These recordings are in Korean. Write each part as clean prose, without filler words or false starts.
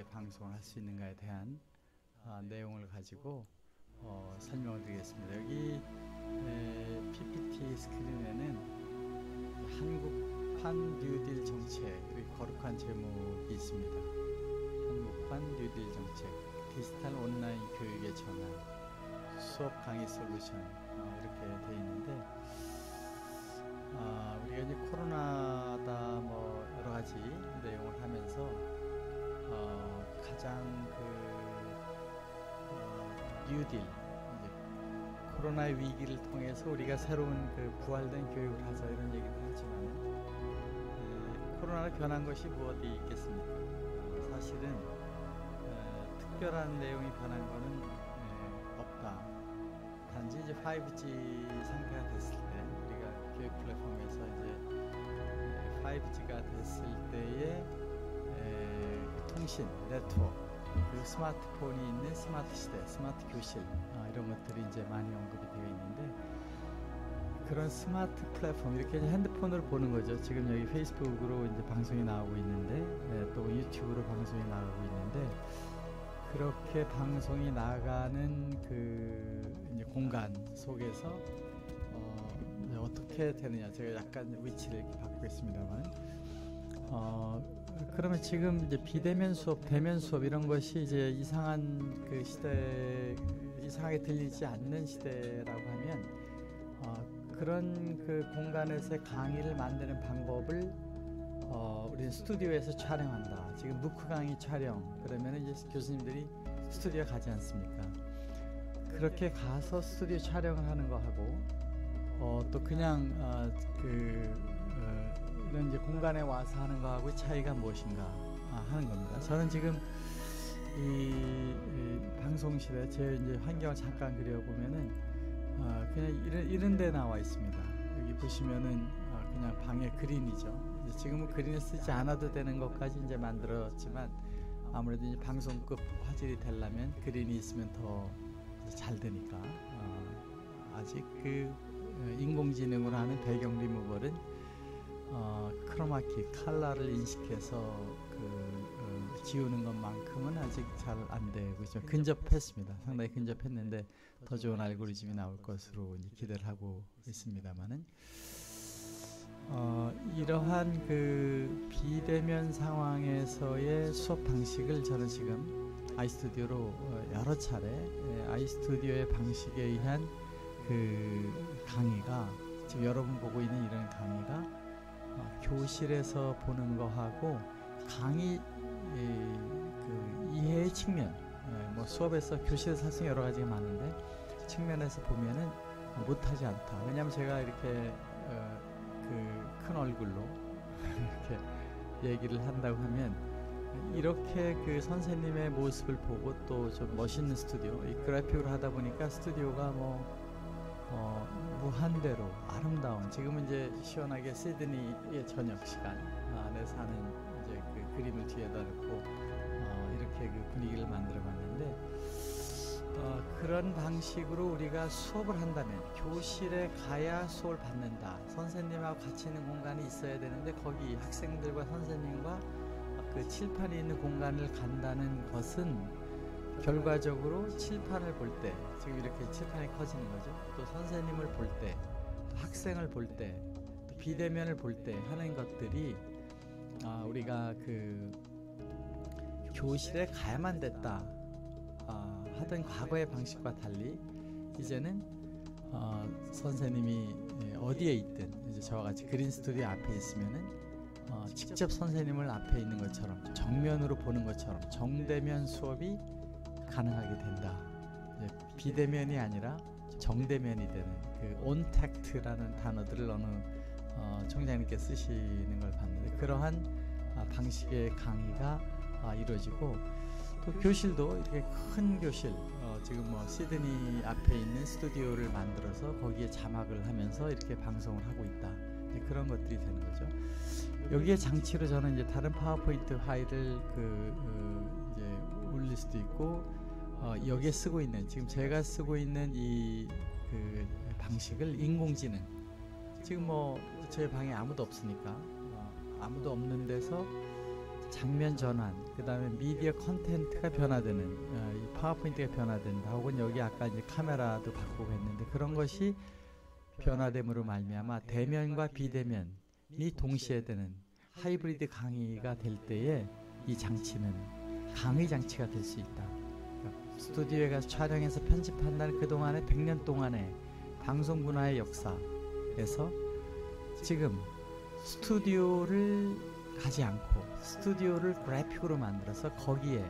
어떻게 방송을 할 수 있는가에 대한 내용을 가지고 설명을 드리겠습니다. 여기 PPT 스크린에는 한국판 뉴딜 정책, 거룩한 제목이 있습니다. 한국판 뉴딜 정책, 디지털 온라인 교육의 전환, 수업 강의 솔루션, 이렇게 되어 있는데, 우리가 이제 코로나다 뭐 여러 가지 내용을 하면서 가장 뉴딜, 이제 코로나의 위기를 통해서 우리가 새로운 부활된 교육을 하자, 이런 얘기를 하지만 코로나로 변한 것이 무엇이 있겠습니까? 사실은 특별한 내용이 변한 것은 없다. 단지 이제 5G 상태가 됐을 때, 우리가 교육 플랫폼에서 이제 5G가 됐을 때의 통신, 네트워크, 그리고 스마트폰이 있는 스마트 시대, 스마트 교실, 이런 것들이 이제 많이 언급이 되어 있는데, 그런 스마트 플랫폼, 이렇게 이제 핸드폰으로 보는 거죠. 지금 여기 페이스북으로 이제 방송이 나오고 있는데, 또 유튜브로 방송이 나가고 있는데, 그렇게 방송이 나가는 이제 공간 속에서 어떻게 되느냐, 제가 약간 위치를 이렇게 바꾸겠습니다만, 그러면 지금 이제 비대면 수업, 대면 수업, 이런 것이 이제 이상한 시대, 이상하게 들리지 않는 시대라고 하면, 그런 공간에서의 강의를 만드는 방법을 우리는 스튜디오에서 촬영한다. 지금 무크 강의 촬영, 그러면 이제 교수님들이 스튜디오 가지 않습니까? 그렇게 가서 스튜디오 촬영을 하는 거 하고, 또 그냥 이런 이제 공간에 와서 하는 거하고 차이가 무엇인가 하는 겁니다. 저는 지금 이 방송실에 제 이제 환경을 잠깐 그려보면은 그냥 이런 데 나와 있습니다. 여기 보시면은 그냥 방의 그린이죠. 지금은 그린을 쓰지 않아도 되는 것까지 이제 만들었지만, 아무래도 이제 방송급 화질이 되려면 그린이 있으면 더 잘 되니까, 아직 인공지능으로 하는 배경 리무벌은 크로마키, 컬러를 인식해서 지우는 것만큼은 아직 잘 안 되고 좀 근접했습니다. 상당히 근접했는데 더 좋은 알고리즘이 나올 것으로 이제 기대를 하고 있습니다만은, 이러한 비대면 상황에서의 수업 방식을 저는 지금 아이스튜디오로 여러 차례 아이스튜디오의 방식에 의한 강의가, 지금 여러분 보고 있는 이런 강의가 교실에서 보는 거하고 강의 이해의 측면, 뭐 수업에서 교실에서 할 수 있는 여러 가지가 많은데 측면에서 보면은 못하지 않다. 왜냐하면 제가 이렇게 큰 얼굴로 이렇게 얘기를 한다고 하면, 이렇게 선생님의 모습을 보고 또 좀 멋있는 스튜디오, 이 그래픽으로 하다 보니까 스튜디오가 무한대로 아름다운, 지금은 이제 시원하게 시드니의 저녁 시간 안에 사는 이제 그림을 뒤에다 놓고 이렇게 분위기를 만들어 봤는데, 그런 방식으로 우리가 수업을 한다면 교실에 가야 수업을 받는다. 선생님하고 같이 있는 공간이 있어야 되는데, 거기 학생들과 선생님과 칠판이 있는 공간을 간다는 것은 결과적으로 칠판을 볼 때, 지금 이렇게 칠판이 커지는 거죠. 또 선생님을 볼 때, 학생을 볼 때, 또 비대면을 볼 때 하는 것들이 우리가 교실에 가야만 됐다 하던 과거의 방식과 달리, 이제는 선생님이 어디에 있든, 이제 저와 같이 그린 스튜디오 앞에 있으면은 직접 선생님을 앞에 있는 것처럼, 정면으로 보는 것처럼 정대면 수업이 가능하게 된다. 비대면이 아니라 정대면이 되는 온택트라는 단어들을 어느 총장님께 쓰시는 걸 봤는데, 그러한 방식의 강의가 이루어지고, 또 교실도 이렇게 큰 교실, 지금 시드니 앞에 있는 스튜디오를 만들어서 거기에 자막을 하면서 이렇게 방송을 하고 있다. 그런 것들이 되는 거죠. 여기에 장치로 저는 이제 다른 파워포인트 파일을 이제 올릴 수도 있고, 여기에 쓰고 있는, 지금 제가 쓰고 있는 이 방식을 인공지능, 지금 제 방에 아무도 없으니까 아무도 없는 데서 장면 전환, 그 다음에 미디어 컨텐츠가 변화되는, 이 파워포인트가 변화된다. 혹은 여기 아까 이제 카메라도 바꾸고 했는데 그런 것이 변화됨으로 말미암아 대면과 비대면이 동시에 되는 하이브리드 강의가 될 때에 이 장치는 강의 장치가 될 수 있다. 그러니까 스튜디오에 가서 촬영해서 편집한다는 그동안의 100년 동안의 방송 문화의 역사에서 지금 스튜디오를 가지 않고 스튜디오를 그래픽으로 만들어서 거기에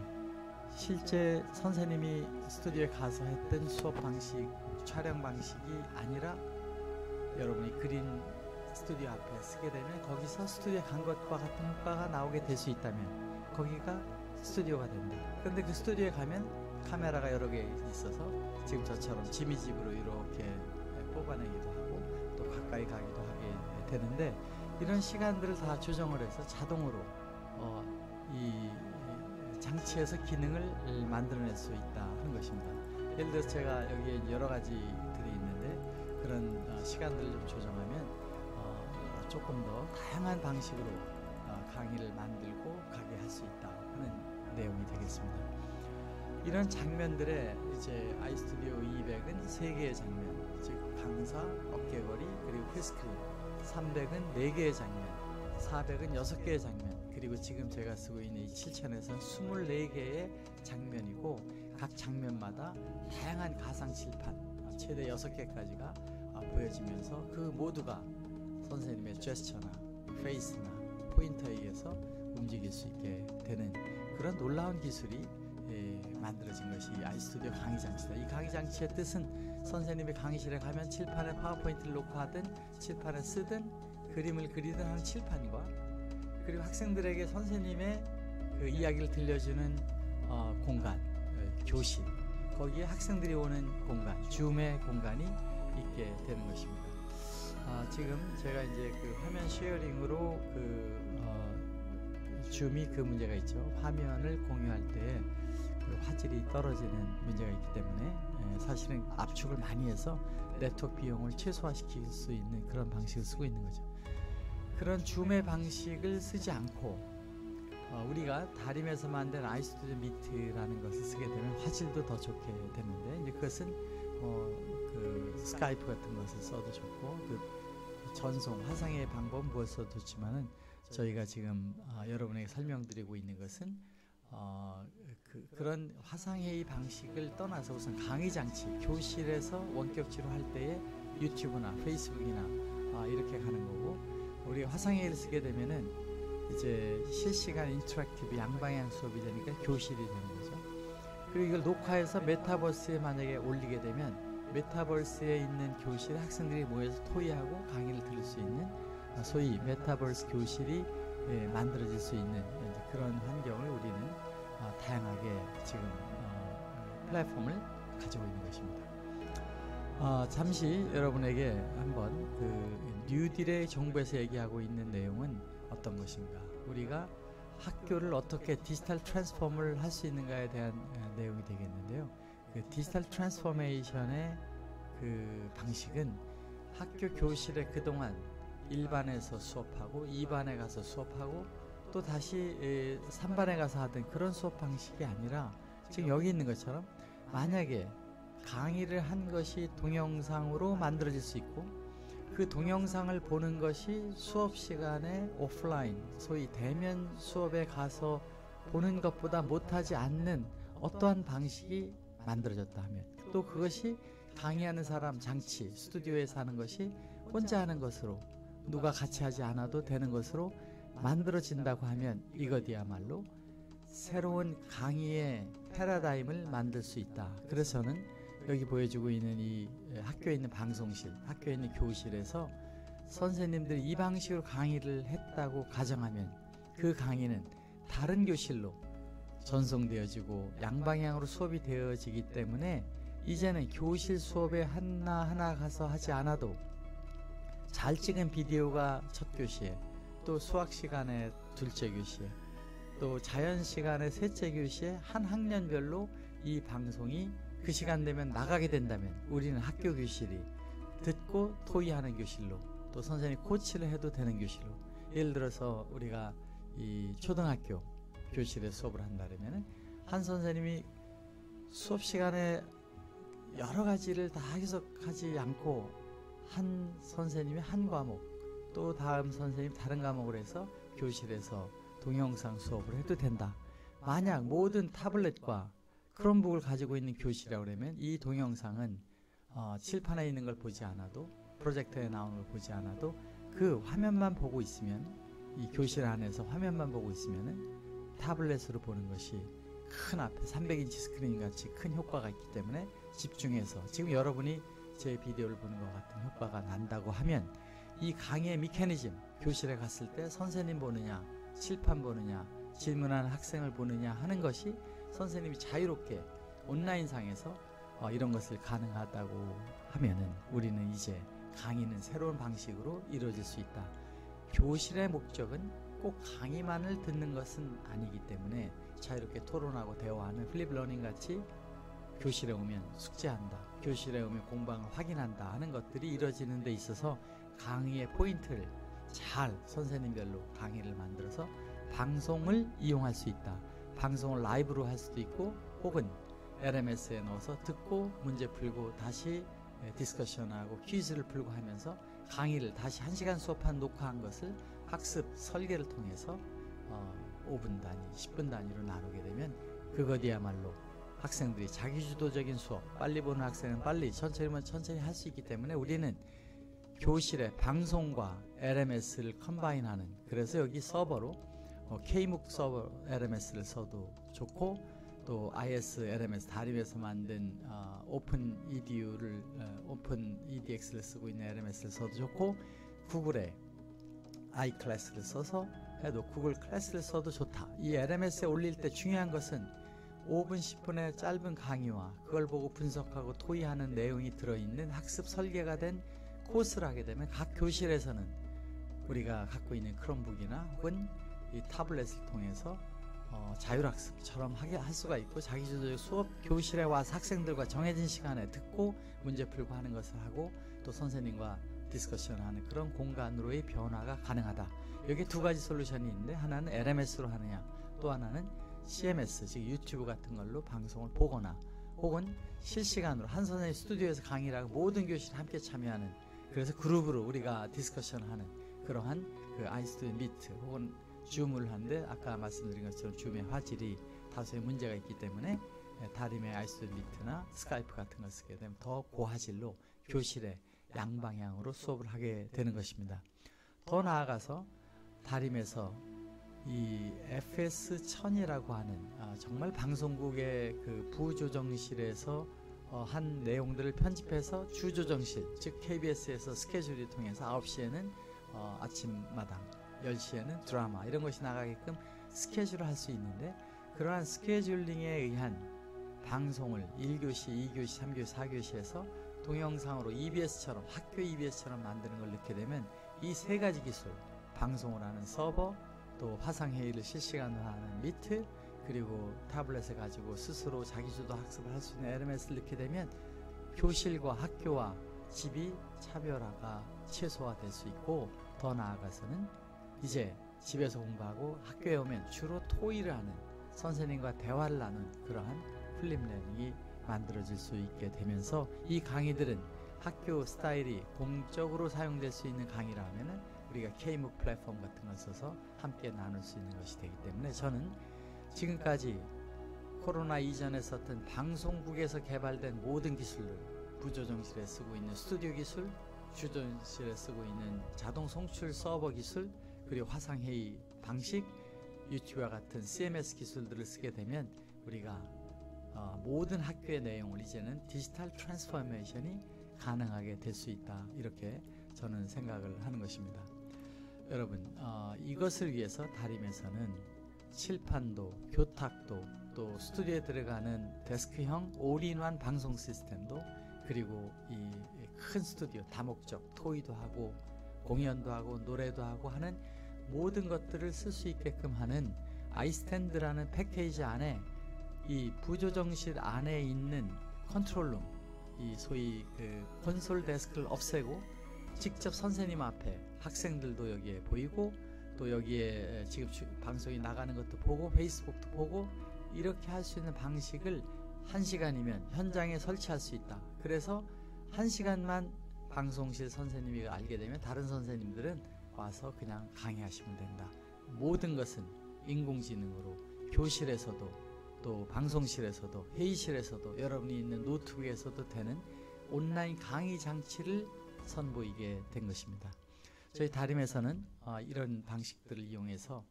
실제 선생님이 스튜디오에 가서 했던 수업 방식, 촬영 방식이 아니라 여러분이 그린 스튜디오 앞에 쓰게 되면 거기서 스튜디오에 간 것과 같은 효과가 나오게 될 수 있다면 거기가 스튜디오가 된다. 그런데 그 스튜디오에 가면 카메라가 여러 개 있어서 지금 저처럼 지미집으로 이렇게 뽑아내기도 하고 또 가까이 가기도 하게 되는데 이런 시간들을 다 조정을 해서 자동으로 이 장치에서 기능을 만들어낼 수 있다 하는 것입니다. 예를 들어서 제가 여기에 여러 가지들이 있는데 그런 시간들을 좀 조정하면 조금 더 다양한 방식으로 강의를 만들고 가게 할 수 있다 하는 내용이 되겠습니다. 이런 장면들의 이제 아이스튜디오 200은 3개의 장면, 즉 강사, 어깨거리, 그리고 휘스크린, 300은 4개의 장면, 400은 6개의 장면, 그리고 지금 제가 쓰고 있는 이 7000에서는 24개의 장면이고 각 장면마다 다양한 가상 칠판, 최대 6개까지가 보여지면서 그 모두가 선생님의 제스처나 페이스나 포인터에 의해서 움직일 수 있게 되는 그런 놀라운 기술이 만들어진 것이 아이스튜디오 강의 장치다. 이 강의 장치의 뜻은 선생님이 강의실에 가면 칠판에 파워포인트를 놓고 하든 칠판을 쓰든 그림을 그리든 하는 칠판과 그리고 학생들에게 선생님의 그 이야기를 들려주는 공간, 교실, 거기에 학생들이 오는 공간, 줌의 공간이 있게 되는 것입니다. 지금 제가 이제 그 화면 쉐어링으로 줌이 그 문제가 있죠. 화면을 공유할 때 그 화질이 떨어지는 문제가 있기 때문에 사실은 압축을 많이 해서 네트워크 비용을 최소화시킬 수 있는 그런 방식을 쓰고 있는 거죠. 그런 줌의 방식을 쓰지 않고 우리가 다림에서 만든 아이스튜디오 미트라는 것을 쓰게 되면 화질도 더 좋게 되는데 이제 그것은 그 스카이프 같은 것을 써도 좋고 그 전송 화상의 방법은 무엇 써도 좋지만은 저희가 지금 여러분에게 설명드리고 있는 것은 그런 화상회의 방식을 떠나서 우선 강의 장치, 교실에서 원격지로 할 때에 유튜브나 페이스북이나 이렇게 가는 거고 우리가 화상회의를 쓰게 되면은 이제 실시간 인터랙티브 양방향 수업이 되니까 교실이 되는 거죠. 그리고 이걸 녹화해서 메타버스에 만약에 올리게 되면 메타버스에 있는 교실에 학생들이 모여서 토의하고 강의를 들을 수 있는 소위 메타버스 교실이 만들어질 수 있는 그런 환경을 우리는 다양하게 지금 플랫폼을 가지고 있는 것입니다. 잠시 여러분에게 한번 그 뉴딜의 정부에서 얘기하고 있는 내용은 어떤 것인가, 우리가 학교를 어떻게 디지털 트랜스폼을 할 수 있는가에 대한 내용이 되겠는데요. 그 디지털 트랜스포메이션의 그 방식은 학교 교실에 그동안 1반에서 수업하고 2반에 가서 수업하고 또 다시 3반에 가서 하던 그런 수업 방식이 아니라 지금 여기 있는 것처럼 만약에 강의를 한 것이 동영상으로 만들어질 수 있고 그 동영상을 보는 것이 수업 시간에 오프라인, 소위 대면 수업에 가서 보는 것보다 못하지 않는 어떠한 방식이 만들어졌다 하면 또 그것이 강의하는 사람 장치, 스튜디오에서 하는 것이 혼자 하는 것으로 누가 같이 하지 않아도 되는 것으로 만들어진다고 하면 이것이야말로 새로운 강의의 패러다임을 만들 수 있다. 그래서 저는 여기 보여주고 있는 이 학교에 있는 방송실, 학교에 있는 교실에서 선생님들이 이 방식으로 강의를 했다고 가정하면 그 강의는 다른 교실로 전송되어지고 양방향으로 수업이 되어지기 때문에 이제는 교실 수업에 하나하나 가서 하지 않아도 잘 찍은 비디오가 첫 교시에, 또 수학 시간에 둘째 교시에, 또 자연 시간에 셋째 교시에 한 학년별로 이 방송이 그 시간 되면 나가게 된다면 우리는 학교 교실이 듣고 토의하는 교실로, 또 선생님이 코치를 해도 되는 교실로, 예를 들어서 우리가 이 초등학교 교실에 수업을 한다면은 한 선생님이 수업 시간에 여러 가지를 다 해석하지 않고 한 선생님이 한 과목 또 다음 선생님 다른 과목을 해서 교실에서 동영상 수업을 해도 된다. 만약 모든 타블렛과 크롬북을 가지고 있는 교실이라고 그러면 이 동영상은 칠판에 있는 걸 보지 않아도 프로젝터에 나오는 걸 보지 않아도 그 화면만 보고 있으면 이 교실 안에서 화면만 보고 있으면 타블렛으로 보는 것이 큰 앞에 300인치 스크린 같이 큰 효과가 있기 때문에 집중해서 지금 여러분이 제 비디오를 보는 것 같은 효과가 난다고 하면 이 강의의 메커니즘 교실에 갔을 때 선생님 보느냐 칠판 보느냐 질문하는 학생을 보느냐 하는 것이 선생님이 자유롭게 온라인상에서 이런 것을 가능하다고 하면은 우리는 이제 강의는 새로운 방식으로 이루어질 수 있다. 교실의 목적은 꼭 강의만을 듣는 것은 아니기 때문에 자유롭게 토론하고 대화하는 플립러닝 같이 교실에 오면 숙제한다, 교실에 오면 공방을 확인한다 하는 것들이 이루어지는 데 있어서 강의의 포인트를 잘 선생님별로 강의를 만들어서 방송을 이용할 수 있다. 방송을 라이브로 할 수도 있고 혹은 LMS에 넣어서 듣고 문제 풀고 다시 디스커션하고 퀴즈를 풀고 하면서 강의를 다시 1시간 수업한 녹화한 것을 학습 설계를 통해서 5분 단위, 10분 단위로 나누게 되면 그것이야말로 학생들이 자기주도적인 수업, 빨리 보는 학생은 빨리, 천천히면 천천히 할 수 있기 때문에 우리는 교실의 방송과 LMS를 컴바인하는, 그래서 여기 서버로 K묵 서버 LMS를 써도 좋고 또 IS LMS 다림에서 만든 오픈 EDU를 오픈 EDX를 쓰고 있는 LMS를 써도 좋고 구글의 iClass를 써서 해도 구글 클래스를 써도 좋다. 이 LMS에 올릴 때 중요한 것은 5분 10분의 짧은 강의와 그걸 보고 분석하고 토의하는 내용이 들어있는 학습 설계가 된 코스를 하게 되면 각 교실에서는 우리가 갖고 있는 크롬북이나 혹은 이 타블렛을 통해서 자율학습처럼 할 수가 있고 자기주도적 수업 교실에 와서 학생들과 정해진 시간에 듣고 문제 풀고 하는 것을 하고 또 선생님과 디스커션하는 그런 공간으로의 변화가 가능하다. 여기 두 가지 솔루션이 있는데 하나는 LMS로 하느냐 또 하나는 CMS 즉 유튜브 같은 걸로 방송을 보거나 혹은 실시간으로 한 선생님 스튜디오에서 강의를 하고 모든 교실이 함께 참여하는, 그래서 그룹으로 우리가 디스커션하는 그러한 그 아이스튜디오 미트 혹은 줌을 하는데 아까 말씀드린 것처럼 줌의 화질이 다소의 문제가 있기 때문에 다림의 아이스튜디오 미트나 스카이프 같은 걸 쓰게 되면 더 고화질로 교실에 양방향으로 수업을 하게 되는 것입니다. 더 나아가서 다림에서 이 FS1000이라고 하는 정말 방송국의 그 부조정실에서 한 내용들을 편집해서 주조정실 즉 KBS에서 스케줄을 통해서 9시에는 아침마당 10시에는 드라마 이런 것이 나가게끔 스케줄을 할 수 있는데 그러한 스케줄링에 의한 방송을 1교시, 2교시, 3교시, 4교시에서 동영상으로 EBS처럼 학교 EBS처럼 만드는 걸 넣게 되면 이 세 가지 기술 방송을 하는 서버 또 화상회의를 실시간으로 하는 미트 그리고 타블렛을 가지고 스스로 자기주도 학습을 할 수 있는 LMS를 넣게 되면 교실과 학교와 집이 차별화가 최소화될 수 있고 더 나아가서는 이제 집에서 공부하고 학교에 오면 주로 토의를 하는 선생님과 대화를 나눈 그러한 플립러닝이 만들어질 수 있게 되면서 이 강의들은 학교 스타일이 공적으로 사용될 수 있는 강의라 하면은 우리가 K묵 플랫폼 같은 걸 써서 함께 나눌 수 있는 것이 되기 때문에 저는 지금까지 코로나 이전에 썼던 방송국에서 개발된 모든 기술들 부조정실에 쓰고 있는 스튜디오 기술, 주조정실에 쓰고 있는 자동 송출 서버 기술 그리고 화상회의 방식, 유튜브와 같은 CMS 기술들을 쓰게 되면 우리가 모든 학교의 내용을 이제는 디지털 트랜스포메이션이 가능하게 될 수 있다. 이렇게 저는 생각을 하는 것입니다. 여러분 이것을 위해서 다림에서는 칠판도 교탁도 또 스튜디오에 들어가는 데스크형 올인원 방송 시스템도 그리고 이 큰 스튜디오 다목적 토의도 하고 공연도 하고 노래도 하고 하는 모든 것들을 쓸 수 있게끔 하는 아이스탠드라는 패키지 안에 이 부조정실 안에 있는 컨트롤룸 이 소위 그 콘솔 데스크를 없애고 직접 선생님 앞에 학생들도 여기에 보이고 또 여기에 지금 방송이 나가는 것도 보고 페이스북도 보고 이렇게 할 수 있는 방식을 1시간이면 현장에 설치할 수 있다. 그래서 1시간만 방송실 선생님이 알게 되면 다른 선생님들은 와서 그냥 강의하시면 된다. 모든 것은 인공지능으로 교실에서도 또 방송실에서도 회의실에서도 여러분이 있는 노트북에서도 되는 온라인 강의 장치를 선보이게 된 것입니다. 저희 다림에서는 이런 방식들을 이용해서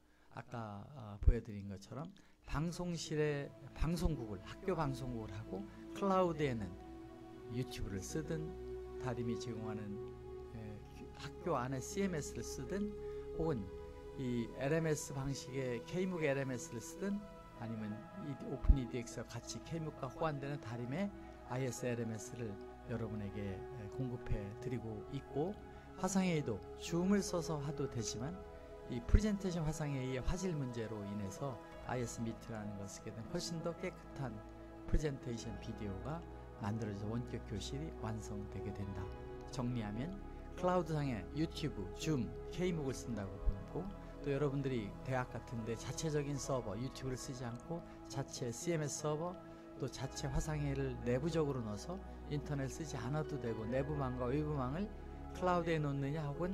아까 보여드린 것처럼 방송실에 방송국을 학교 방송국을 하고 클라우드에는 유튜브를 쓰든 다림이 제공하는 학교 안에 CMS를 쓰든 혹은 이 LMS 방식의 K묵 LMS를 쓰든 아니면 오픈 EDX와 같이 K묵과 호환되는 다림의 IS LMS를 여러분에게 공급해 드리고 있고 화상회의도 줌을 써서 해도 되지만 이 프레젠테이션 화상회의의 화질 문제로 인해서 IS 미트라는 것을 쓰게 되면 훨씬 더 깨끗한 프레젠테이션 비디오가 만들어져서 원격 교실이 완성되게 된다. 정리하면 클라우드상에 유튜브, 줌, K묵을 쓴다고 보고 또 여러분들이 대학 같은데 자체적인 서버, 유튜브를 쓰지 않고 자체 CMS 서버 또 자체 화상회의를 내부적으로 넣어서 인터넷 쓰지 않아도 되고 내부망과 외부망을 클라우드에 놓느냐 혹은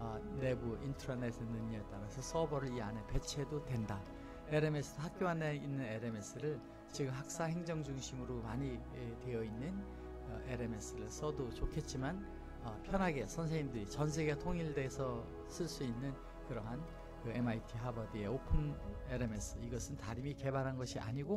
내부 인트라넷에 넣느냐에 따라서 서버를 이 안에 배치해도 된다. LMS, 학교 안에 있는 LMS를 지금 학사 행정 중심으로 많이 되어 있는 LMS를 써도 좋겠지만 편하게 선생님들이 전 세계가 통일돼서 쓸 수 있는 그러한 그 MIT 하버드의 오픈 LMS, 이것은 다림이 개발한 것이 아니고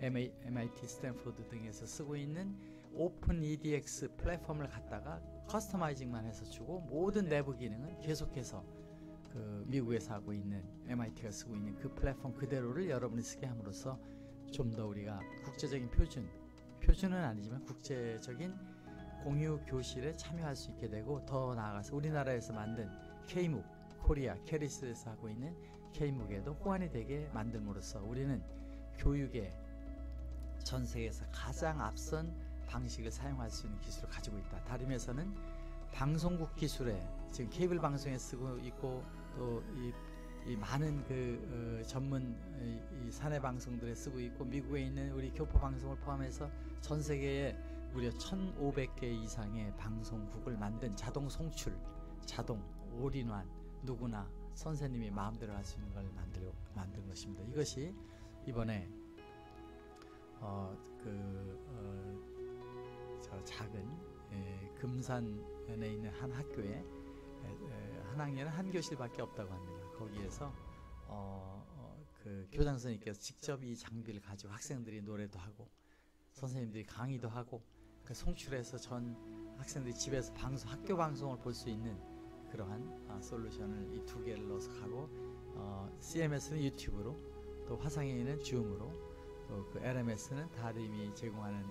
MIT 스탠포드 등에서 쓰고 있는 오픈 EDX 플랫폼을 갖다가 커스터마이징만 해서 주고 모든 내부 기능은 계속해서 그 미국에서 하고 있는 MIT가 쓰고 있는 그 플랫폼 그대로를 여러분이 쓰게 함으로써 좀 더 우리가 국제적인 표준은 아니지만 국제적인 공유 교실에 참여할 수 있게 되고 더 나아가서 우리나라에서 만든 K묵, 코리아, 캐리스에서 하고 있는 K묵에도 호환이 되게 만듦으로써 우리는 교육의 전 세계에서 가장 앞선 방식을 사용할 수 있는 기술을 가지고 있다. 다림에서는 방송국 기술에 지금 케이블 방송에 쓰고 있고 또 이 많은 그 전문 이 사내 방송들에 쓰고 있고 미국에 있는 우리 교포 방송을 포함해서 전 세계에 무려 1,500개 이상의 방송국을 만든 자동 송출, 자동 올인원 누구나 선생님이 마음대로 할 수 있는 걸 만든 것입니다. 이것이 이번에 저 작은 금산에 있는 한 학교에 한 학년에 한 교실밖에 없다고 합니다. 거기에서 그 교장 선생님께서 직접 이 장비를 가지고 학생들이 노래도 하고 선생님들이 강의도 하고 그 송출해서 전 학생들이 집에서 학교 방송을 볼 수 있는 그러한 솔루션을 이 두 개를 넣어서 하고 CMS는 유튜브로 또 화상회의는 줌으로 또 그 LMS는 다림이 제공하는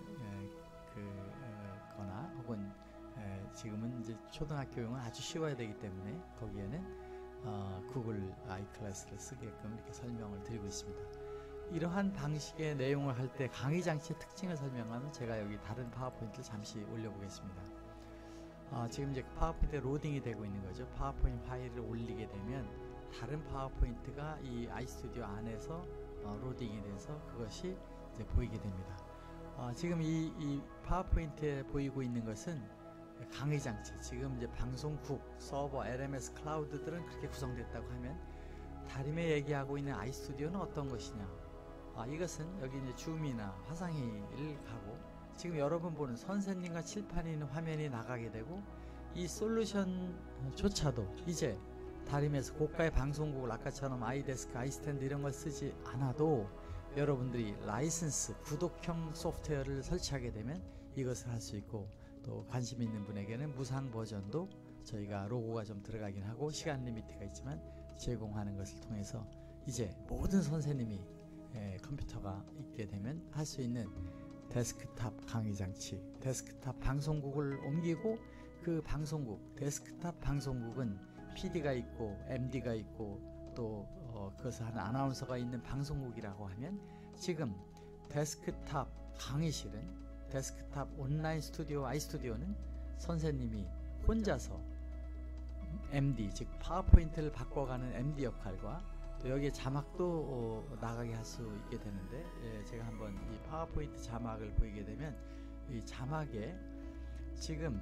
거나 혹은 지금은 이제 초등학교용은 아주 쉬워야 되기 때문에 거기에는 구글 아이클래스를 쓰게끔 이렇게 설명을 드리고 있습니다. 이러한 방식의 내용을 할 때 강의 장치의 특징을 설명하면 제가 여기 다른 파워포인트를 잠시 올려보겠습니다. 지금 이제 파워포인트에 로딩이 되고 있는 거죠. 파워포인트 파일을 올리게 되면 다른 파워포인트가 이 아이스튜디오 안에서 로딩이 돼서 그것이 이제 보이게 됩니다. 지금 이 파워포인트에 보이고 있는 것은 강의 장치, 지금 이제 방송국, 서버, LMS, 클라우드들은 그렇게 구성됐다고 하면 다림에 얘기하고 있는 아이스튜디오는 어떤 것이냐? 이것은 여기 이제 줌이나 화상회의를 가고 지금 여러분 보는 선생님과 칠판이 있는 화면이 나가게 되고 이 솔루션조차도 이제 다림에서 고가의 방송국을 아까처럼 아이데스크, 아이스탠드 이런 걸 쓰지 않아도 여러분들이 라이선스, 구독형 소프트웨어를 설치하게 되면 이것을 할 수 있고 또 관심 있는 분에게는 무상 버전도 저희가 로고가 좀 들어가긴 하고 시간 리미트가 있지만 제공하는 것을 통해서 이제 모든 선생님이 컴퓨터가 있게 되면 할 수 있는 데스크탑 강의 장치, 데스크탑 방송국을 옮기고 그 방송국, 데스크탑 방송국은 PD가 있고 MD가 있고 또 그것을 하는 아나운서가 있는 방송국이라고 하면 지금 데스크탑 강의실은 데스크탑 온라인 스튜디오 아이스튜디오는 선생님이 혼자서 MD, 즉 파워포인트를 바꿔가는 MD 역할과 또 여기에 자막도 나가게 할 수 있게 되는데, 제가 한번 이 파워포인트 자막을 보이게 되면 이 자막에 지금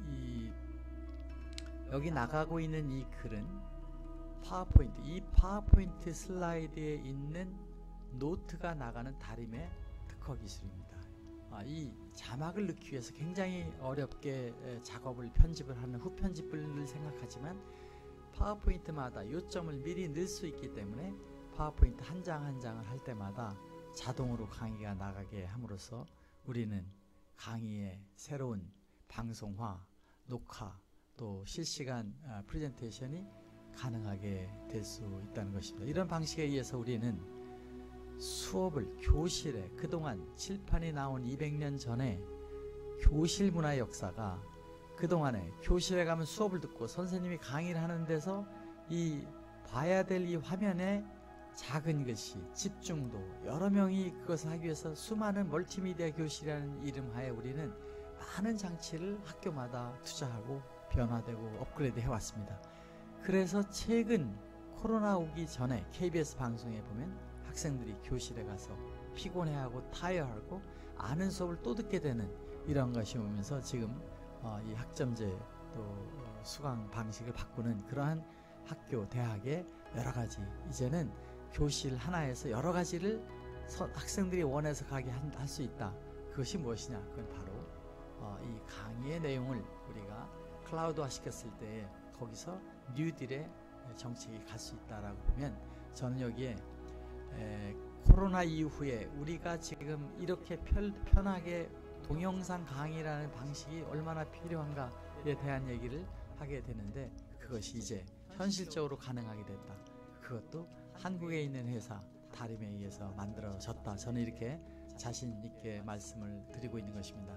여기 나가고 있는 이 글은 이 파워포인트 슬라이드에 있는 노트가 나가는 다림의 특허 기술입니다. 이 자막을 넣기 위해서 굉장히 어렵게 편집을 하는 후편집을 생각하지만 파워포인트마다 요점을 미리 넣을 수 있기 때문에 파워포인트 한 장 한 장을 할 때마다 자동으로 강의가 나가게 함으로써 우리는 강의의 새로운 방송화, 녹화, 또 실시간 프레젠테이션이 가능하게 될 수 있다는 것입니다. 이런 방식에 의해서 우리는 수업을 교실에, 그동안 칠판이 나온 200년 전에 교실 문화의 역사가 그동안에 교실에 가면 수업을 듣고 선생님이 강의를 하는 데서 이 봐야 될 이 화면에 작은 글씨, 집중도, 여러 명이 그것을 하기 위해서 수많은 멀티미디어 교실이라는 이름하에 우리는 많은 장치를 학교마다 투자하고 변화되고 업그레이드 해왔습니다. 그래서 최근 코로나 오기 전에 KBS 방송에 보면 학생들이 교실에 가서 피곤해하고 타이어하고 아는 수업을 또 듣게 되는 이런 것이 오면서 지금 이 학점제 또 수강 방식을 바꾸는 그러한 학교, 대학의 여러 가지, 이제는 교실 하나에서 여러 가지를 학생들이 원해서 가게 할 수 있다. 그것이 무엇이냐? 그건 바로 이 강의의 내용을 우리가 클라우드화 시켰을 때 거기서 뉴딜의 정책이 갈 수 있다라고 보면, 저는 여기에 코로나 이후에 우리가 지금 이렇게 편하게 동영상 강의라는 방식이 얼마나 필요한가에 대한 얘기를 하게 되는데, 그것이 이제 현실적으로 가능하게 됐다. 그것도 한국에 있는 회사 다림에 의해서 만들어졌다. 저는 이렇게 자신 있게 말씀을 드리고 있는 것입니다.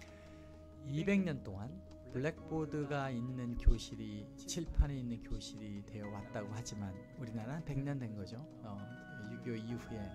200년 동안 블랙보드가 있는 교실이, 칠판이 있는 교실이 되어 왔다고 하지만 우리나라는 100년 된 거죠. 6.25 이후에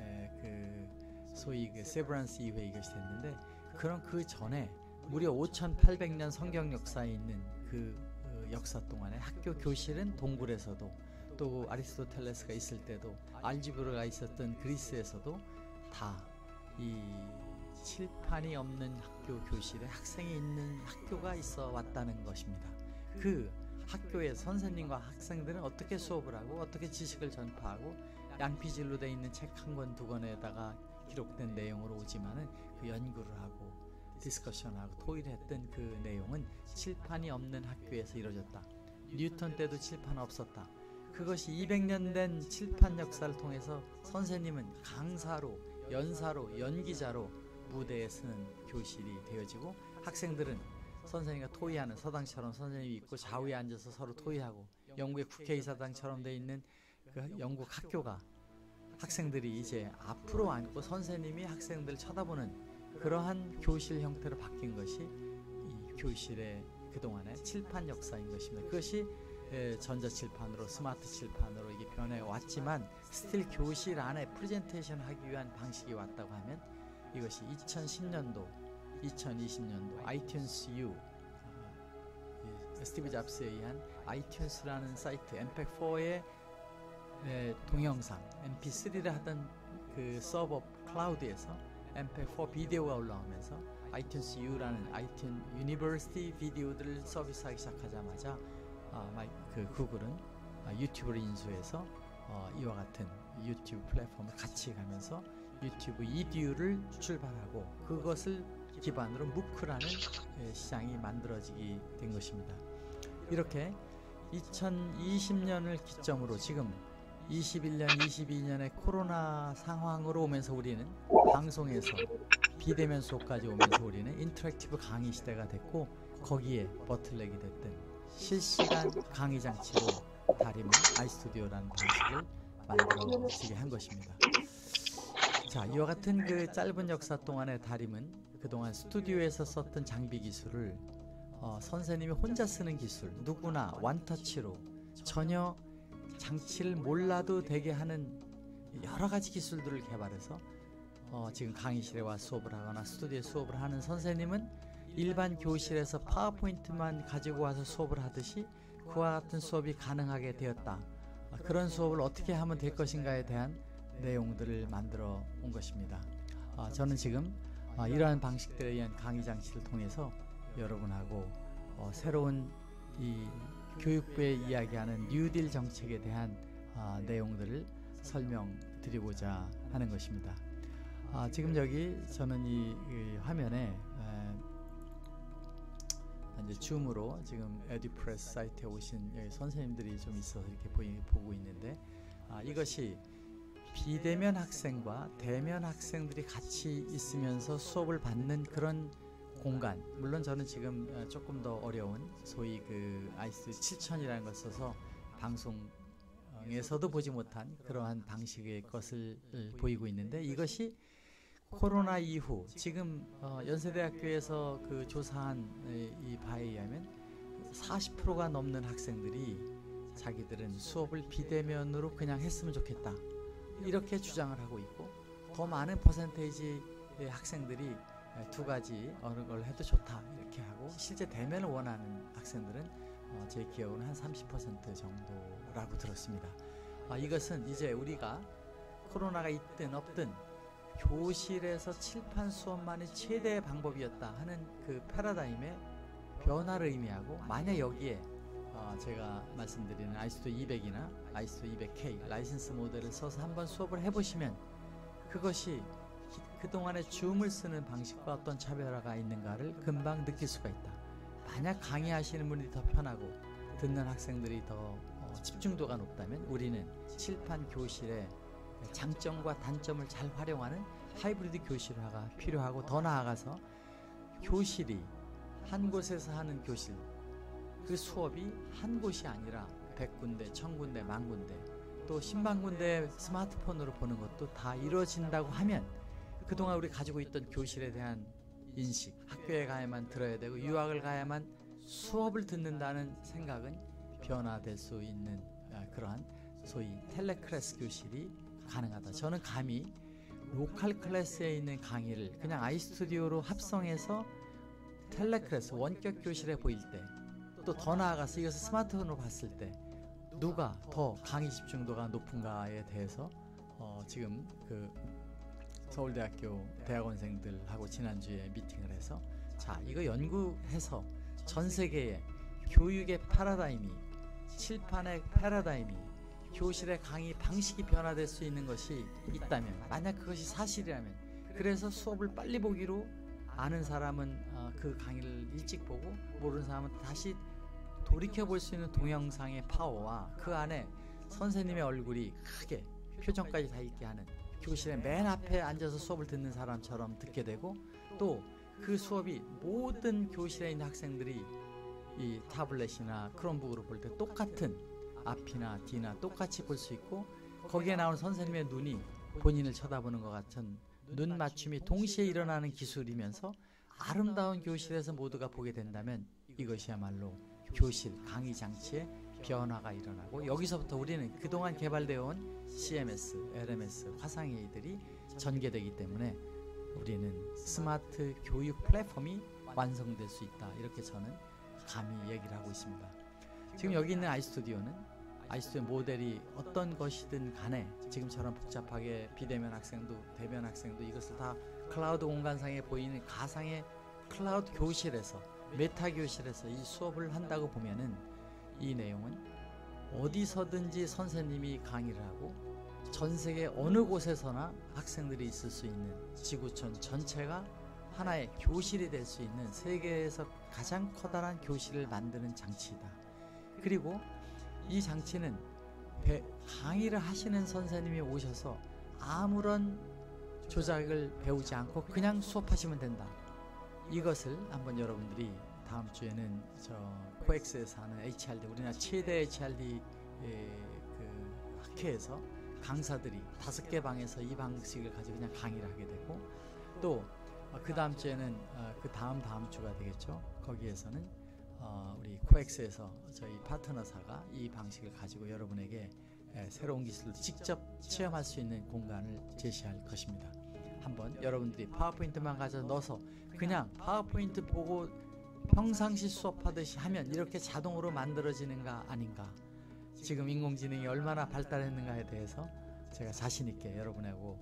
소위 세브란스 이후에 이것이 됐는데, 그럼 그 전에 무려 5,800년 성경 역사에 있는 그 역사 동안에 학교 교실은 동굴에서도, 또 아리스토텔레스가 있을 때도, 알지브라가 있었던 그리스에서도 다 이 칠판이 없는 학교 교실에 학생이 있는 학교가 있어 왔다는 것입니다. 그 학교의 선생님과 학생들은 어떻게 수업을 하고 어떻게 지식을 전파하고, 양피질로 되어 있는 책 한 권, 두 권에다가 기록된 내용으로 오지만은 그 연구를 하고 디스커션하고 토의를 했던 그 내용은 칠판이 없는 학교에서 이루어졌다. 뉴턴 때도 칠판 없었다. 그것이 200년 된 칠판 역사를 통해서 선생님은 강사로, 연사로, 연기자로 무대에 서는 교실이 되어지고, 학생들은 선생님과 토의하는 서당처럼 선생님이 있고 좌우에 앉아서 서로 토의하고, 영국의 국회의사당처럼 되어 있는 그 영국 학교가 학생들이 이제 앞으로 앉고 선생님이 학생들을 쳐다보는 그러한 교실 형태로 바뀐 것이 이 교실의 그동안의 칠판 역사인 것입니다. 그것이 전자칠판으로, 스마트 칠판으로 이게 변해왔지만 스틸 교실 안에 프레젠테이션 하기 위한 방식이 왔다고 하면, 이것이 2010년도, 2020년도 아이튠스 U, 스티브 잡스에 의한 아이튠스라는 사이트, 엠팩4의 동영상, MP3를 하던 그 서버 클라우드에서 엠팩4 비디오가 올라오면서 아이튠스 U라는 아이튠 유니버시티 비디오들을 서비스하기 시작하자마자 그 구글은 유튜브를 인수해서 이와 같은 유튜브 플랫폼을 같이 가면서 유튜브 이듀를 출발하고, 그것을 기반으로 무크라는 시장이 만들어지게 된 것입니다. 이렇게 2020년을 기점으로 지금 21년, 22년의 코로나 상황으로 오면서 우리는 방송에서 비대면 수업까지 오면서 우리는 인터랙티브 강의 시대가 됐고, 거기에 버틀렉이 됐던 실시간 강의 장치로 다림은 아이스튜디오라는 방식을 만들어지게 한 것입니다. 자, 이와 같은 그 짧은 역사 동안의 다림은 그동안 스튜디오에서 썼던 장비 기술을 선생님이 혼자 쓰는 기술, 누구나 원터치로 전혀 장치를 몰라도 되게 하는 여러 가지 기술들을 개발해서 지금 강의실에 와 수업을 하거나 스튜디오에 수업을 하는 선생님은 일반 교실에서 파워포인트만 가지고 와서 수업을 하듯이 그와 같은 수업이 가능하게 되었다. 그런 수업을 어떻게 하면 될 것인가에 대한 내용들을 만들어 온 것입니다. 저는 지금 이러한 방식들에 의한 강의 장치를 통해서 여러분하고 새로운 이 교육부에 이야기하는 뉴딜 정책에 대한 내용들을 설명드리고자 하는 것입니다. 지금 여기 저는 이 화면에 이제 줌으로 지금 에듀프레스 사이트에 오신 여기 선생님들이 좀 있어서 이렇게 보고 있는데, 이것이 비대면 학생과 대면 학생들이 같이 있으면서 수업을 받는 그런 공간. 물론 저는 지금 조금 더 어려운 소위 그 아이스 7000이라는 걸 써서 방송에서도 보지 못한 그러한 방식의 것을 보이고 있는데, 이것이 코로나 이후 지금 연세대학교에서 그 조사한 이 바에 의하면 40%가 넘는 학생들이 자기들은 수업을 비대면으로 그냥 했으면 좋겠다, 이렇게 주장을 하고 있고, 더 많은 퍼센테이지의 학생들이 두 가지 어느 걸 해도 좋다 이렇게 하고, 실제 대면을 원하는 학생들은 제 기억으로는 한 30% 정도라고 들었습니다. 이것은 이제 우리가 코로나가 있든 없든 교실에서 칠판 수업만이 최대의 방법이었다 하는 그 패러다임의 변화를 의미하고, 만약 여기에 제가 말씀드리는 아이스토 200이나 아이스토 200K 라이센스 모델을 써서 한번 수업을 해보시면 그것이 그동안의 줌을 쓰는 방식과 어떤 차별화가 있는가를 금방 느낄 수가 있다. 만약 강의하시는 분이 더 편하고 듣는 학생들이 더 집중도가 높다면 우리는 칠판 교실의 장점과 단점을 잘 활용하는 하이브리드 교실화가 필요하고, 더 나아가서 교실이 한 곳에서 하는 교실, 그 수업이 한 곳이 아니라 100군데, 1000군데, 10,000군데, 또 10만 군데 스마트폰으로 보는 것도 다 이루어진다고 하면 그동안 우리 가지고 있던 교실에 대한 인식, 학교에 가야만 들어야 되고 유학을 가야만 수업을 듣는다는 생각은 변화될 수 있는 그러한 소위 텔레클래스 교실이 가능하다. 저는 감히 로컬 클래스에 있는 강의를 그냥 아이스튜디오로 합성해서 텔레클래스 원격 교실에 보일 때, 또 더 나아가서 이것을 스마트폰으로 봤을 때 누가 더 강의 집중도가 높은가에 대해서 지금 그 서울대학교 대학원생들하고 지난주에 미팅을 해서, 자, 이거 연구해서 전 세계의 교육의 패러다임이, 칠판의 패러다임이, 교실의 강의 방식이 변화될 수 있는 것이 있다면, 만약 그것이 사실이라면, 그래서 수업을 빨리 보기로 아는 사람은 그 강의를 일찍 보고 모르는 사람은 다시 돌이켜볼 수 있는 동영상의 파워와 그 안에 선생님의 얼굴이 크게 표정까지 다 있게 하는, 교실의 맨 앞에 앉아서 수업을 듣는 사람처럼 듣게 되고, 또 그 수업이 모든 교실에 있는 학생들이 이 타블렛이나 크롬북으로 볼 때 똑같은 앞이나 뒤나 똑같이 볼 수 있고, 거기에 나오는 선생님의 눈이 본인을 쳐다보는 것 같은 눈 맞춤이 동시에 일어나는 기술이면서 아름다운 교실에서 모두가 보게 된다면, 이것이야말로 교실 강의 장치의 변화가 일어나고, 여기서부터 우리는 그동안 개발되어 온 CMS, LMS, 화상회의들이 전개되기 때문에 우리는 스마트 교육 플랫폼이 완성될 수 있다, 이렇게 저는 감히 얘기를 하고 있습니다. 지금 여기 있는 아이스튜디오는 아이스튜디오 모델이 어떤 것이든 간에 지금처럼 복잡하게 비대면 학생도 대면 학생도 이것을 다 클라우드 공간상에 보이는 가상의 클라우드 교실에서, 메타 교실에서 이 수업을 한다고 보면은, 이 내용은 어디서든지 선생님이 강의를 하고 전 세계 어느 곳에서나 학생들이 있을 수 있는 지구촌 전체가 하나의 교실이 될 수 있는 세계에서 가장 커다란 교실을 만드는 장치이다. 그리고 이 장치는 강의를 하시는 선생님이 오셔서 아무런 조작을 배우지 않고 그냥 수업하시면 된다. 이것을 한번 여러분들이 다음 주에는 저 코엑스에서 하는 HRD, 우리나라 최대 HRD 그 학회에서 강사들이 5개 방에서 이 방식을 가지고 그냥 강의를 하게 되고, 또 그 다음 주에는 그 다음 주가 되겠죠. 거기에서는 우리 코엑스에서 저희 파트너사가 이 방식을 가지고 여러분에게 새로운 기술을 직접 체험할 수 있는 공간을 제시할 것입니다. 한번 여러분들이 파워포인트만 가져 넣어서 그냥 파워포인트 보고 평상시 수업하듯이 하면 이렇게 자동으로 만들어지는가 아닌가, 지금 인공지능이 얼마나 발달했는가에 대해서 제가 자신 있게 여러분하고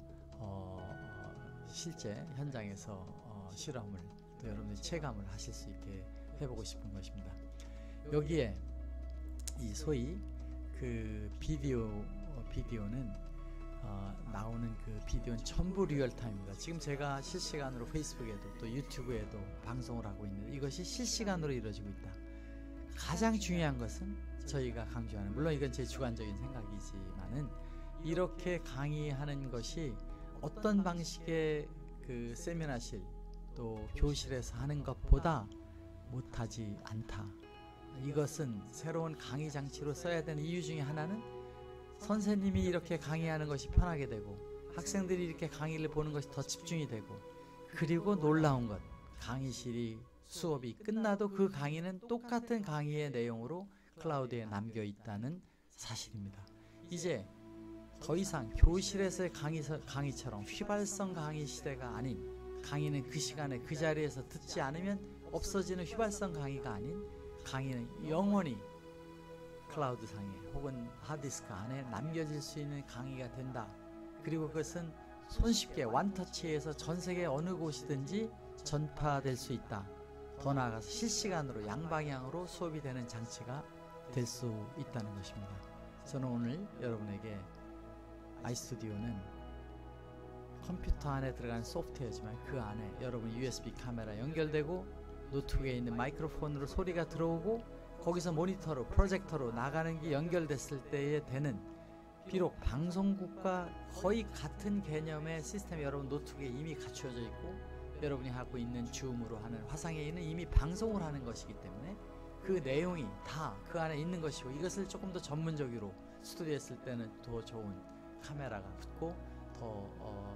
실제 현장에서 실험을, 또 여러분들이 체감을 하실 수 있게 해보고 싶은 것입니다. 여기에 이 소위 그 비디오는 나오는 그 비디오는 전부 리얼타임입니다. 지금 제가 실시간으로 페이스북에도 또 유튜브에도 방송을 하고 있는데 이것이 실시간으로 이루어지고 있다. 가장 중요한 것은 저희가 강조하는, 물론 이건 제 주관적인 생각이지만은, 이렇게 강의하는 것이 어떤 방식의 그 세미나실 또 교실에서 하는 것보다 못하지 않다. 이것은 새로운 강의 장치로 써야 되는 이유 중에 하나는 선생님이 이렇게 강의하는 것이 편하게 되고 학생들이 이렇게 강의를 보는 것이 더 집중이 되고, 그리고 놀라운 것, 강의실이 수업이 끝나도 그 강의는 똑같은 강의의 내용으로 클라우드에 남겨 있다는 사실입니다. 이제 더 이상 교실에서의 강의처럼 휘발성 강의 시대가 아닌, 강의는 그 시간에 그 자리에서 듣지 않으면 없어지는 휘발성 강의가 아닌, 강의는 영원히 클라우드상에 혹은 하드디스크 안에 남겨질 수 있는 강의가 된다. 그리고 그것은 손쉽게 원터치에서 전세계 어느 곳이든지 전파될 수 있다. 더 나아가서 실시간으로 양방향으로 수업이 되는 장치가 될 수 있다는 것입니다. 저는 오늘 여러분에게 아이스튜디오는 컴퓨터 안에 들어간 소프트웨어지만 그 안에 여러분 USB 카메라 연결되고 노트북에 있는 마이크로폰으로 소리가 들어오고 거기서 모니터로 프로젝터로 나가는 게 연결됐을 때에 되는, 비록 방송국과 거의 같은 개념의 시스템이 여러분 노트북에 이미 갖추어져 있고 여러분이 하고 있는 줌으로 하는 화상에 있는 이미 방송을 하는 것이기 때문에 그 내용이 다 그 안에 있는 것이고, 이것을 조금 더 전문적으로 스튜디오에 쓸 때는 더 좋은 카메라가 붙고 더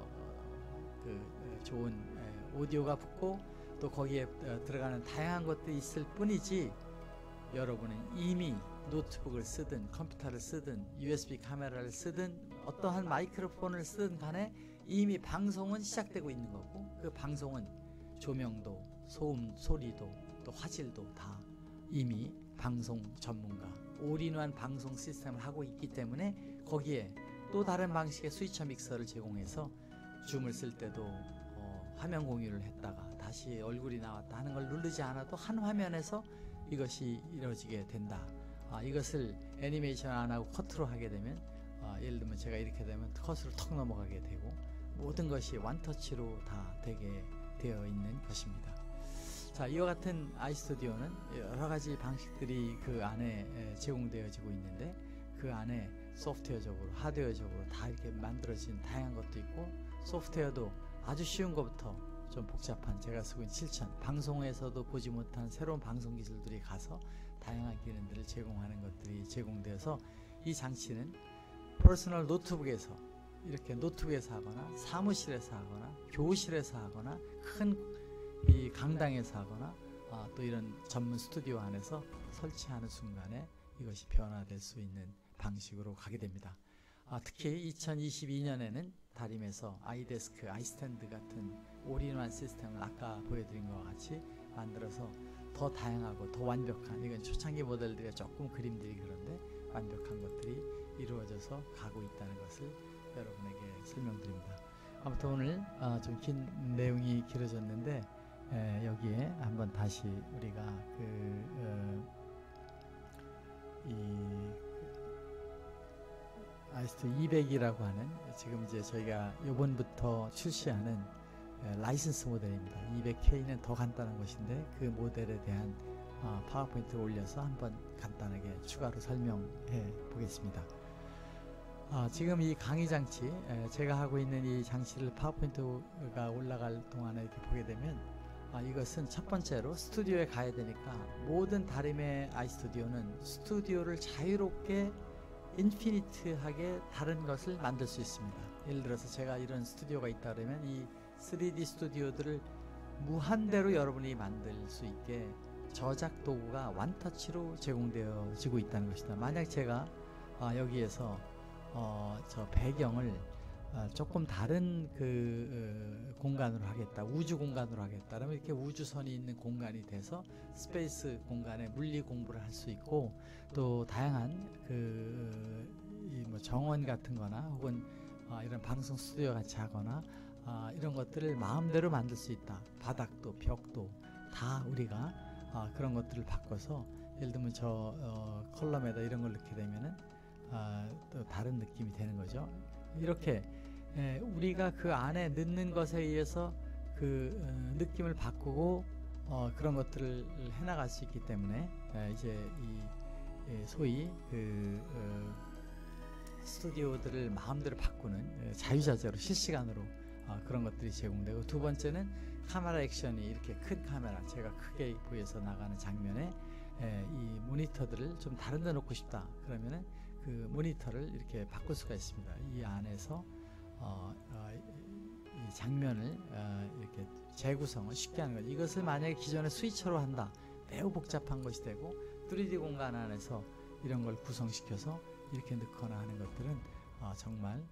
좋은 오디오가 붙고 또 거기에 들어가는 다양한 것들이 있을 뿐이지, 여러분은 이미 노트북을 쓰든 컴퓨터를 쓰든 USB 카메라를 쓰든 어떠한 마이크로폰을 쓰든 간에 이미 방송은 시작되고 있는 거고, 그 방송은 조명도 소음 소리도 또 화질도 다 이미 방송 전문가 올인원 방송 시스템을 하고 있기 때문에, 거기에 또 다른 방식의 스위처 믹서를 제공해서 줌을 쓸 때도 화면 공유를 했다가 다시 얼굴이 나왔다 하는 걸 누르지 않아도 한 화면에서 이것이 이루어지게 된다. 이것을 애니메이션 안 하고 커트로 하게 되면, 예를 들면 제가 이렇게 되면 컷으로 턱 넘어가게 되고, 모든 것이 원터치로 다 되게 되어 있는 것입니다. 자, 이와 같은 아이스튜디오는 여러 가지 방식들이 그 안에 제공되어지고 있는데, 그 안에 소프트웨어적으로 하드웨어적으로 다 이렇게 만들어진 다양한 것도 있고, 소프트웨어도 아주 쉬운 것부터 좀 복잡한, 제가 쓰고 있는 실천, 방송에서도 보지 못한 새로운 방송 기술들이 가서 다양한 기능들을 제공하는 것들이 제공되어서, 이 장치는 퍼스널 노트북에서 이렇게 노트북에서 하거나 사무실에서 하거나 교실에서 하거나 큰 이 강당에서 하거나 또 이런 전문 스튜디오 안에서 설치하는 순간에 이것이 변화될 수 있는 방식으로 가게 됩니다. 특히 2022년에는 다림에서 아이데스크, 아이스탠드 같은 올인원 시스템을 아까 보여드린 것과 같이 만들어서 더 다양하고 더 완벽한, 이건 초창기 모델들이 조금 그림들이 그런데 완벽한 것들이 이루어져서 가고 있다는 것을 여러분에게 설명드립니다. 아무튼 오늘 좀 긴 내용이 길어졌는데, 여기에 한번 다시 우리가 이 아이스트 200이라고 하는, 지금 이제 저희가 이번부터 출시하는 라이선스 모델입니다. 200K는 더 간단한 것인데 그 모델에 대한 파워포인트를 올려서 한번 간단하게 추가로 설명해 보겠습니다. 지금 이 강의 장치, 제가 하고 있는 이 장치를 파워포인트가 올라갈 동안에 이렇게 보게 되면, 이것은 첫 번째로 스튜디오에 가야 되니까, 모든 다림의 아이스튜디오는 스튜디오를 자유롭게 인피니트하게 다른 것을 만들 수 있습니다. 예를 들어서 제가 이런 스튜디오가 있다 그러면 이 3D 스튜디오들을 무한대로 여러분이 만들 수 있게 저작 도구가 원터치로 제공되어지고 있다는 것이다. 만약 제가 여기에서 저 배경을 조금 다른 그 공간으로 하겠다, 우주 공간으로 하겠다. 그러면 이렇게 우주선이 있는 공간이 돼서 스페이스 공간에 물리 공부를 할 수 있고, 또 다양한 뭐 정원 같은 거나 혹은 이런 방송 스튜디오 같이 하거나 이런 것들을 마음대로 만들 수 있다. 바닥도 벽도 다 우리가 그런 것들을 바꿔서, 예를 들면 저 컬럼에다 이런 걸 넣게 되면은 또 다른 느낌이 되는 거죠. 이렇게 우리가 그 안에 넣는 것에 의해서 그 느낌을 바꾸고 그런 것들을 해나갈 수 있기 때문에 이제 소위 스튜디오들을 마음대로 바꾸는 자유자재로 실시간으로 그런 것들이 제공되고, 두 번째는 카메라 액션이 이렇게 큰 카메라, 제가 크게 보여서 나가는 장면에 이 모니터들을 좀 다른 데 놓고 싶다 그러면은 그 모니터를 이렇게 바꿀 수가 있습니다. 이 안에서 이 장면을 이렇게 재구성을 쉽게 하는 거죠. 이것을 만약에 기존에 스위처로 한다, 매우 복잡한 것이 되고, 3D 공간 안에서 이런 걸 구성시켜서 이렇게 넣거나 하는 것들은 정말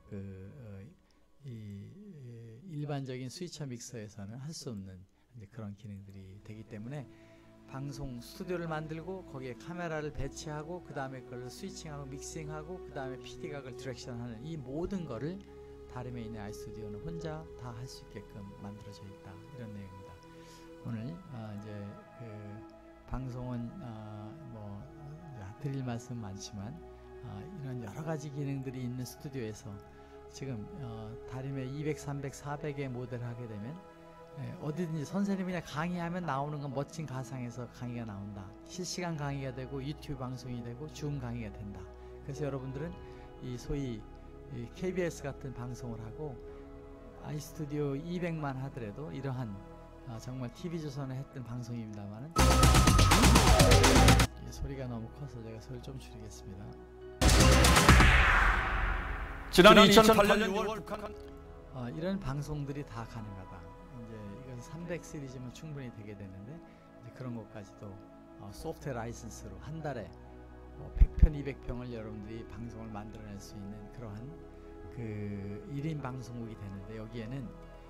이 일반적인 스위처 믹서에서는 할 수 없는 이제 그런 기능들이 되기 때문에, 방송 스튜디오를 만들고 거기에 카메라를 배치하고 그 다음에 그걸 스위칭하고 믹싱하고 그 다음에 PD가 그걸 디렉션하는 이 모든 거를 다름에 있는 아이스튜디오는 혼자 다 할 수 있게끔 만들어져 있다, 이런 내용입니다. 오늘 이제 그 방송은 뭐 드릴 말씀 많지만 이런 여러 가지 기능들이 있는 스튜디오에서 지금 다림에 200, 300, 400의 모델을 하게 되면 어디든지 선생님이 그냥 강의하면 나오는 건 멋진 가상에서 강의가 나온다. 실시간 강의가 되고 유튜브 방송이 되고 줌 강의가 된다. 그래서 여러분들은 이 소위 KBS 같은 방송을 하고 아이스튜디오 200만 하더라도 이러한 정말 TV조선에 했던 방송입니다만은 소리가 너무 커서 제가 소리를 좀 줄이겠습니다. 지난 2008년 6월 북한 이런 방송들이 다 가능하다. 이제 이건 300 시리즈면 충분히 되게 되는데, 이제 그런 것까지도 소프트웨어 라이선스로 한 달에 100편, 200편을 여러분들이 방송을 만들어낼 수 있는 그러한 그 1인 방송국이 되는데, 여기에는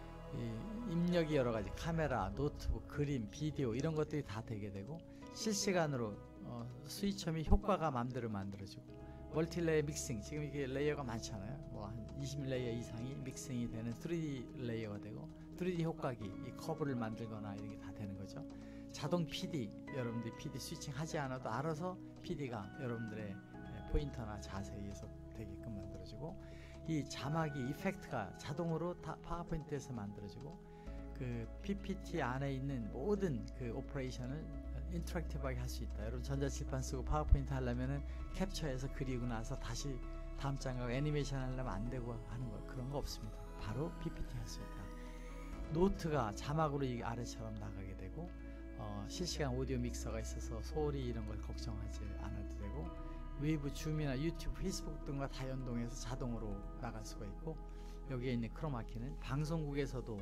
입력이 여러 가지, 카메라, 노트북, 그림, 비디오 이런 것들이 다 되게 되고, 실시간으로 스위처 및 효과가 마음대로 만들어지고, 멀티레이어 믹싱, 지금 이게 레이어가 많잖아요. 뭐 한 20레이어 이상이 믹싱이 되는 3D 레이어가 되고, 3D 효과기, 이 커브를 만들거나 이런 게 다 되는 거죠. 자동 PD, 여러분들이 PD 스위칭 하지 않아도 알아서 PD가 여러분들의 포인터나 자세에 의해서 되게끔 만들어지고, 이 자막이 이펙트가 자동으로 다 파워포인트에서 만들어지고, 그 PPT 안에 있는 모든 그 오퍼레이션을 인터랙티브하게 할 수 있다. 여러분 전자칠판 쓰고 파워포인트 하려면은 캡처해서 그리고 나서 다시 다음 장각 애니메이션 하려면 안 되고 하는 거, 그런 거 없습니다. 바로 PPT 할 수 있다. 노트가 자막으로 이 아래처럼 나가게 되고, 실시간 오디오 믹서가 있어서 소리 이런 걸 걱정하지 않아도 되고, 웨이브 줌이나 유튜브, 페이스북 등과 다 연동해서 자동으로 나갈 수가 있고, 여기에 있는 크로마키는 방송국에서도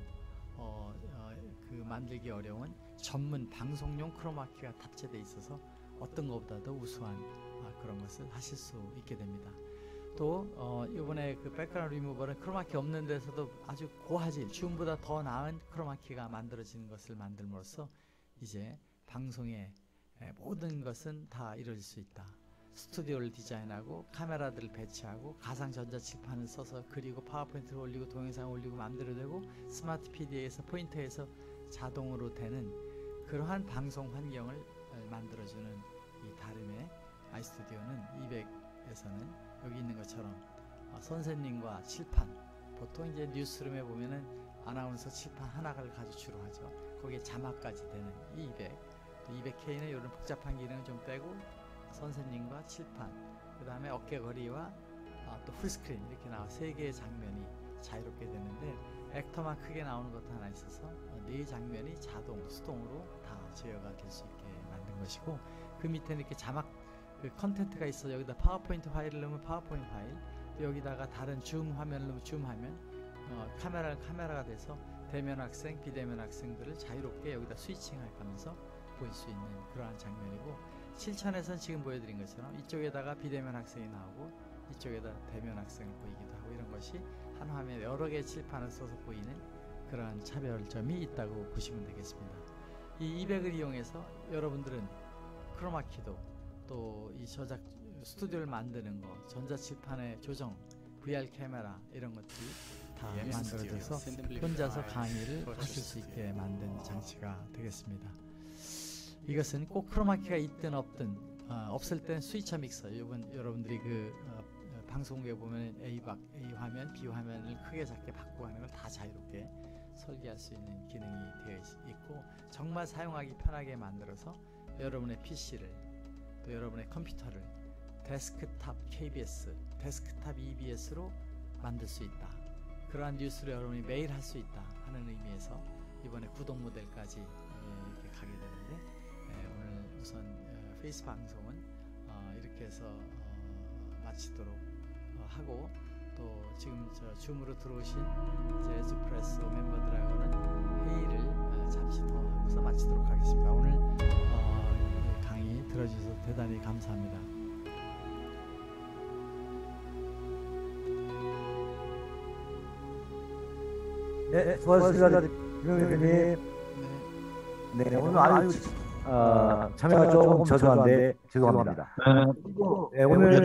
그 만들기 어려운 전문 방송용 크로마키가 탑재되어 있어서 어떤 것보다도 우수한 그런 것을 하실 수 있게 됩니다. 또 이번에 그 백그라운드 리무버는 크로마키 없는 데서도 아주 고화질, 줌보다 더 나은 크로마키가 만들어지는 것을 만들므로써 이제 방송의 모든 것은 다 이루어질 수 있다. 스튜디오를 디자인하고 카메라들을 배치하고 가상 전자칠판을 써서 그리고 파워포인트를 올리고 동영상을 올리고 마음대로 되고, 스마트 PD에서 포인터에서 자동으로 되는 그러한 방송 환경을 만들어주는 이 다름의 아이스튜디오는 200에서는 여기 있는 것처럼 선생님과 칠판, 보통 이제 뉴스룸에 보면은 아나운서 칠판 하나를 가지고 주로 하죠. 거기에 자막까지 되는 200, 또 200K는 이런 복잡한 기능을 좀 빼고 선생님과 칠판, 그 다음에 어깨거리와 또 풀스크린 이렇게 나와 3개의 장면이 자유롭게 되는데, 액터만 크게 나오는 것도 하나 있어서 4 장면이 자동, 수동으로 다 제어가 될 수 있게 만든 것이고, 그 밑에는 이렇게 자막 그 컨텐츠가 있어. 여기다 파워포인트 파일을 넣으면 파워포인트 파일, 또 여기다가 다른 줌 화면을 넣으면 줌 화면, 카메라가 돼서 대면 학생, 비대면 학생들을 자유롭게 여기다 스위칭할 가면서 볼 수 있는 그러한 장면이고, 실천에서는 지금 보여드린 것처럼 이쪽에다가 비대면 학생이 나오고 이쪽에다 대면 학생을 보이기도 하고 이런 것이 한 화면에 여러 개의 칠판을 써서 보이는 그러한 차별점이 있다고 보시면 되겠습니다. 이 200을 이용해서 여러분들은 크로마키도 또 이 저작 스튜디오를 만드는 거, 전자칠판의 조정, VR 카메라 이런 것들이 다 만들어져서 혼자서 강의를 하실 수 있게 만든 장치가 되겠습니다. 이것은 꼭 크로마키가 있든 없든 없을 땐 스위처 믹서, 여러분들이 방송국에 보면 A 화면, B 화면을 크게 작게 바꾸고 하는 걸 다 자유롭게 설계할 수 있는 기능이 되어 있고, 정말 사용하기 편하게 만들어서 여러분의 PC를 또 여러분의 컴퓨터를 데스크탑 KBS, 데스크탑 EBS로 만들 수 있다. 그러한 뉴스를 여러분이 매일 할 수 있다 하는 의미에서 이번에 구독 모델까지 이렇게 가게 되는데, 오늘 우선 페이스 방송은 이렇게 해서 마치도록 하고, 또 지금 줌으로 들어오신 재즈프레소 멤버들하고는 회의를 잠시 더 하고서 마치도록 하겠습니다. 오늘 강의 들어주셔서 대단히 감사합니다. 네, 수고하셨습니다, 김영희 대표님. 네, 오늘 아주 참여가 조금 저조한데 죄송합니다. 네,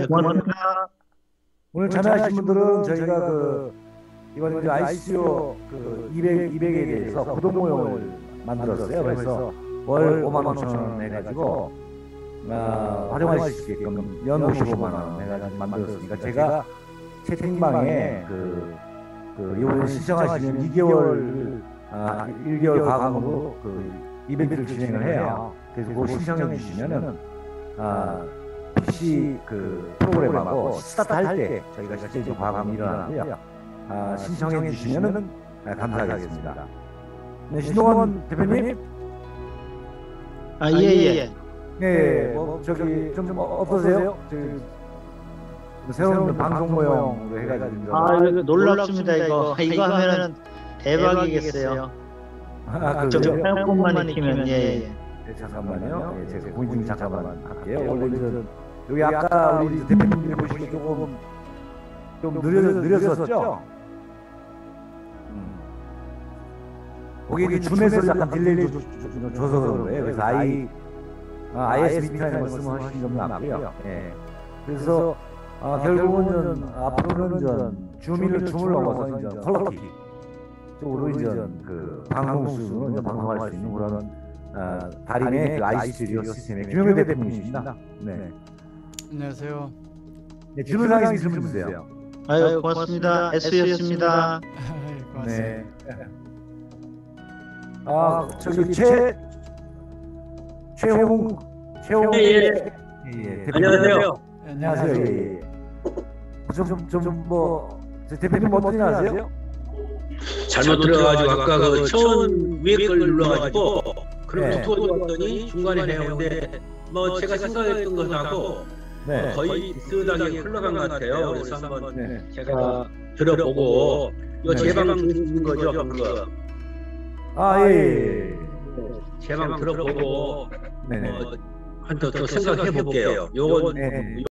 오늘 참여하신 분들은 저희가 이번 이제 ICO 200에 대해서 구독 모형을 만들었어요. 그래서 월 55,000원 해가지고 활용하실 수 있게끔 연 55만원 해가지고 만들었으니까, 제가 채팅방에 이번에 신청하시면 2개월 1개월 과감으로 이벤트를 진행을 해요. 그래서 그거 신청해 주시면은 PC 프로그램하고 스타트 할 때 저희가 실제로 과감이 일어나고요. 신청해 주시면은 감사하겠습니다. 네, 신동원 대표님. 예. 네, 좀 어떠세요? 새로운 방송 모형으로 해가지고. 이거 놀랍습니다. 이거 하면은 대박이겠어요. 좀 사용법만 익히면. 예. 네, 잠깐만요. 네, 제가 공인 잠깐만 할게요. 원래 여기 아까 우리 대표님들이 보시기 좀 느렸었죠? 거기 줌에서 약간 딜레이 줘서 그런 거예요. 그래서 IS 미터라는 걸 쓰면 훨씬 좀 낫고요. 예. 그래서 결국은 앞으로는 줌을 넘어서 이제 컬러키 쪽으로 이제 방송 수준으로 이제 방송할 수 있는 그런 달인의 IC스튜디오 시스템의 김영희 대표님이십니다. 네. 안녕하세요. 네, 질문사항 질문 주세요. 고맙습니다. S였습니다. 고맙습니다. 네. 최홍 예. 안녕하세요. 안녕하세요. 예. 대표님 어떻게 하세요? 잘못 들어가지고 아까 처음 위에 걸 눌러가지고 그럼 붙어져 왔더니 중간에 해오는데 제가 생각했던 것하고 거의 비슷하게 흘러간 것 같아요. 그래서 한번 제가 들어보고 제 방 듣는 거죠, 방금. 예. 제 방 들어보고 한 더 생각해 볼게요. 요건